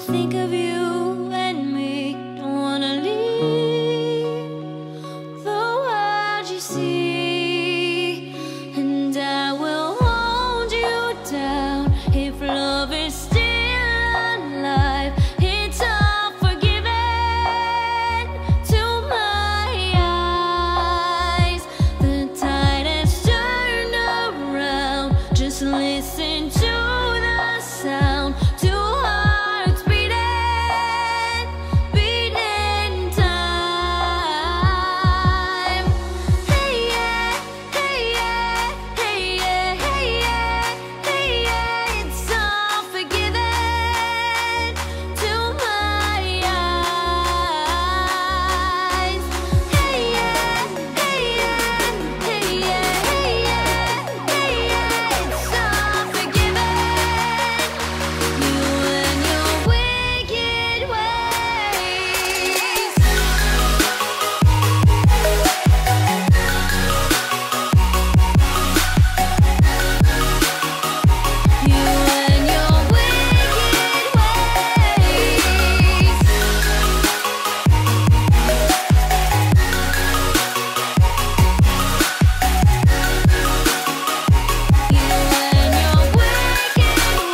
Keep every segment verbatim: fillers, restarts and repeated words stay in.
think of you and me. Don't wanna leave the world you see, and I will hold you down if love is still alive. It's all forgiven to my eyes. The tide has turned around. Just listen to the sound. Two hearts beating, beating time. Hey yeah, hey yeah, hey yeah, hey yeah, hey yeah. It's all forgiven to my eyes. Hey yeah, hey yeah, hey yeah, hey yeah, hey yeah. It's all forgiven. You and your wicked ways. You and your wicked ways. You and your wicked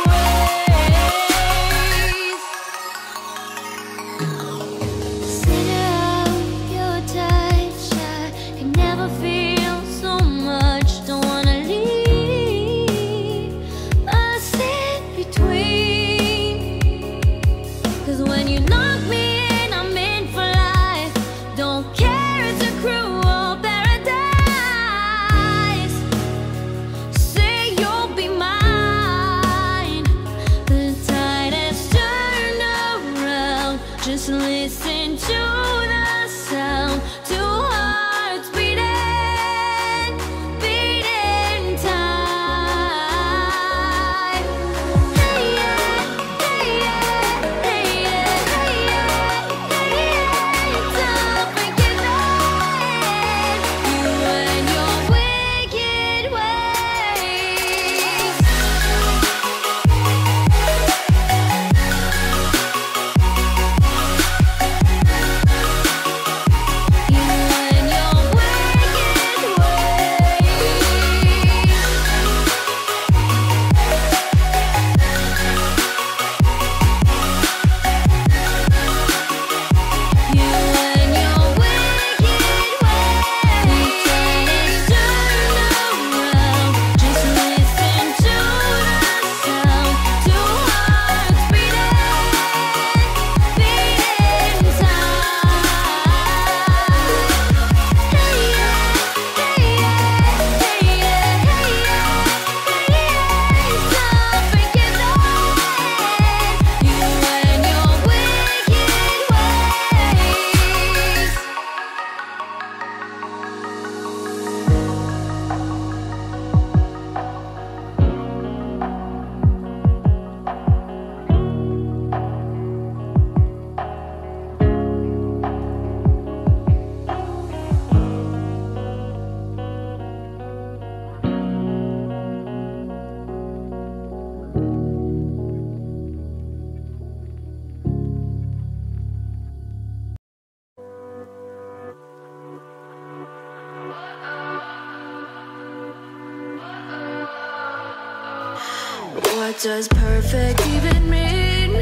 ways. Center out your touch. I can never feel so much. Don't wanna leave us in between. 'Cause when you knock me in, I'm in for life. Don't care, it's a cruel paradise. Say you'll be mine. The tide has turned around. Just listen to the sound. Two hearts beating, beating time. Hey yeah, hey yeah, hey yeah, hey yeah, hey yeah. It's all forgiven. You and your wicked ways. You and your wicked ways. You and your wicked ways. Turn around. Just listen to the sound. Two hearts beating, beating time. Hey yeah, hey yeah, hey yeah, hey yeah, hey yeah. It's all forgiven. You and your wicked ways. What does perfect even mean?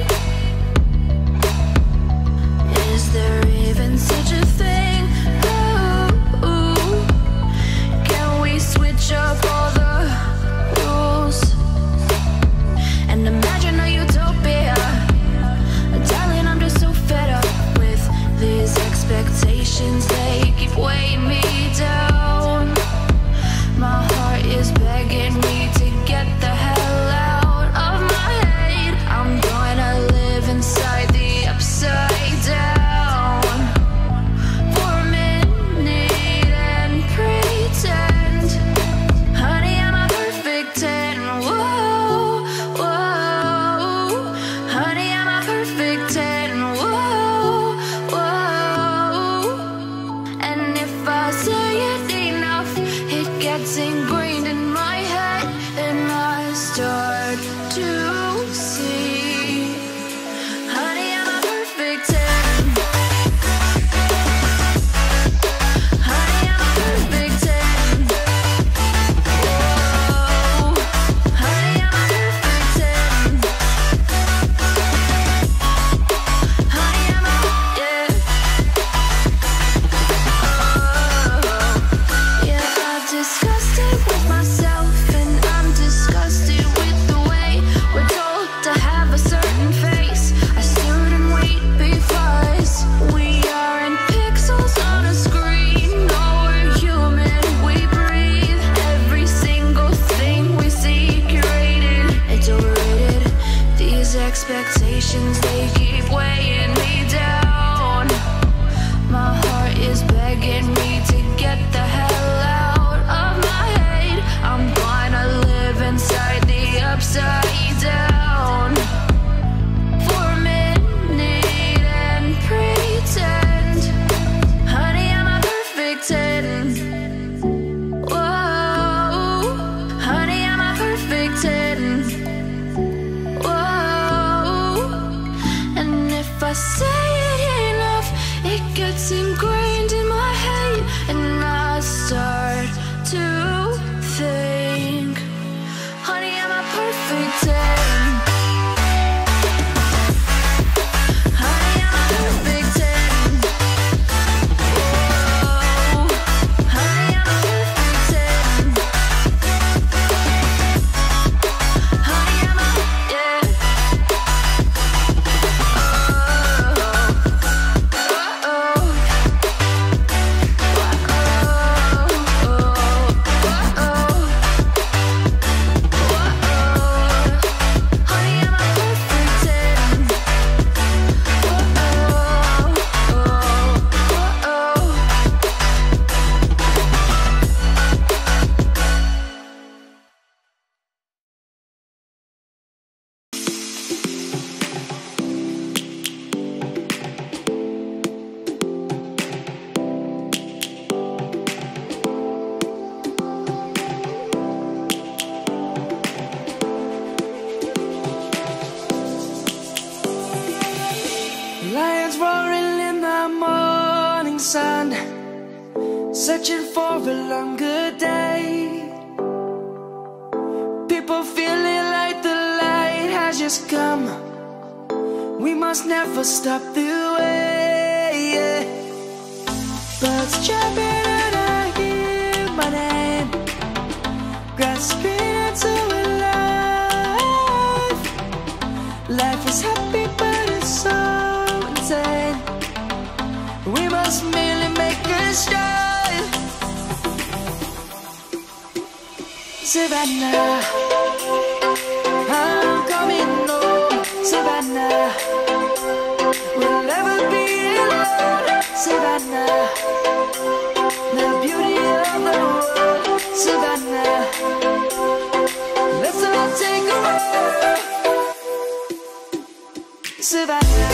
Is there even such a thing? Ooh, can we switch up all the rules and imagine a utopia? Darling, I'm just so fed up with these expectations. They keep weighing me down. My heart is begging me to get the hell out of my head. I'm gonna live inside the upside down. expectations, they keep weighing me down. My heart is begging me to get the hell out of my head. I'm gonna live inside the upside down for a minute and pretend, honey, I'm a perfect ten. Whoa, honey, I'm a perfect ten. I say it enough, it gets ingrained in my head, and I start to think, honey, I'm a perfect ten. Honey, I'm a perfect ten. Whoa, honey, I'm a perfect ten. Honey, I'm a, yeah. Lions roaring in the morning sun, searching for a longer day. People feeling like the light has just come. We must never stop the way. Birds chirping and I hear my name, grasping into a life. Life is happy but it's so insane. We must merely make a start. Savannah, I'm coming home. Savannah, we'll never be alone. Savannah, the beauty of the world. Savannah, let's all take a walk. Savannah.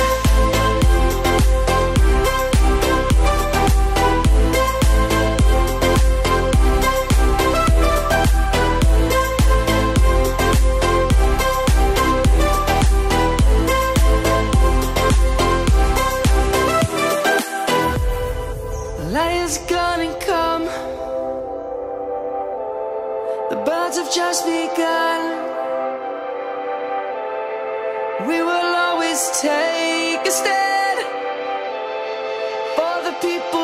Lion's gonna come. The birds have just begun. We will always take a stand for the people.